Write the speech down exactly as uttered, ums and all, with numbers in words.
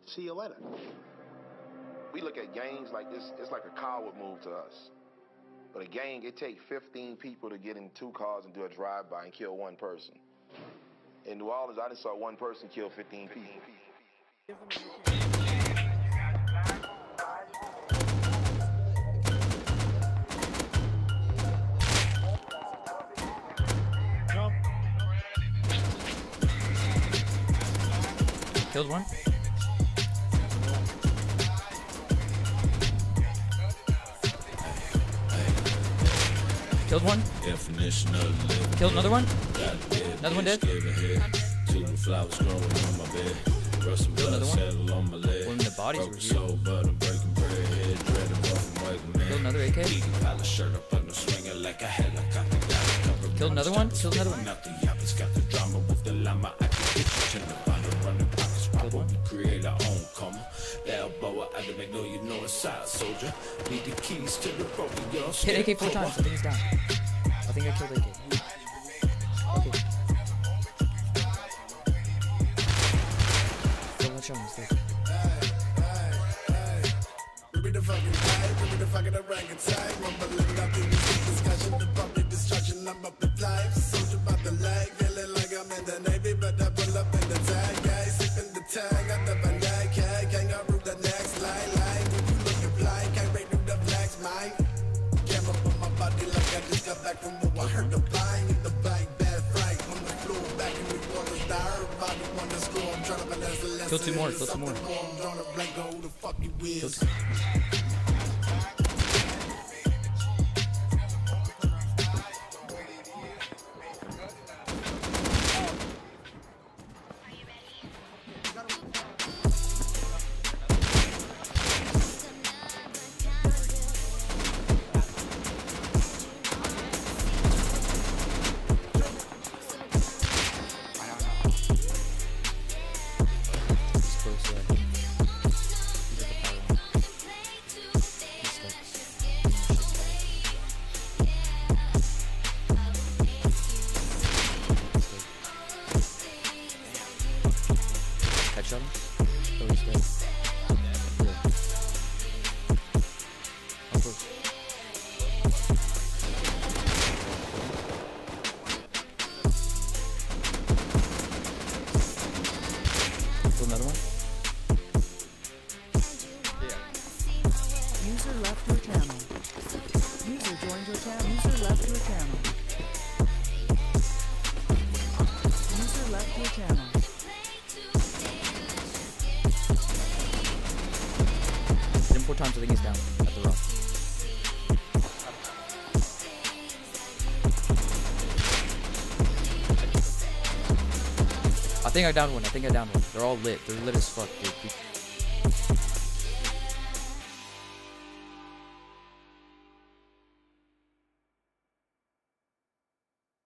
See you later. We look at gangs like this, it's like a coward move to us. But a gang, it takes fifteen people to get in two cars and do a drive-by and kill one person. In New Orleans, I just saw one person kill fifteen people. Killed one. Killed one. Definition of living. Killed another one. Dead, another one dead. Two flowers growing on my bed. Killed another one. On my leg. One of the bodies were here. Soul, but I'm breaking bread. Head dread and walking man. Killed another A K. Collar shirt up and I'm swinging like a helicopter. Killed another one. Killed another one. Nothing happens. Got the drama with the llama. I can get you to the bottom. Running pockets. Killed one. Create our own karma. Elbow out to make know you know a side soldier. Need the keys to the rope. Hit A K four times. I think he's down. I think I killed A K. Okay. Don't let Sean mistake. We be the fucking guy, we be the fucking orangutan. Rumbling up in this discussion, the public destruction. I'm up with life, soldier about the lag. Feeling like I'm in the Navy, but I pull up in the tag. Guy, sipping the tag, I'm the Van Dyke. Can't I root the next line, line. When you looking blind, can't break through the flags, mine. Camera on my body like I just got back from war. I heard the bang in the bank, bad fright. On the floor, back in the waters, die. Everybody want to score. I'm trying to finesse the lesson. Kill two more, kill two more. I'm drawing a blank, who the fuck you is? Kill two. Headshot him? Oh, he's dead. Yeah. How close? Kill another one? Yeah. User left your channel. User joined your channel. User left your channel. User left your channel. Four times, I think he's down at the rock. I think I downed one. I think I downed one. They're all lit. They're lit as fuck, dude.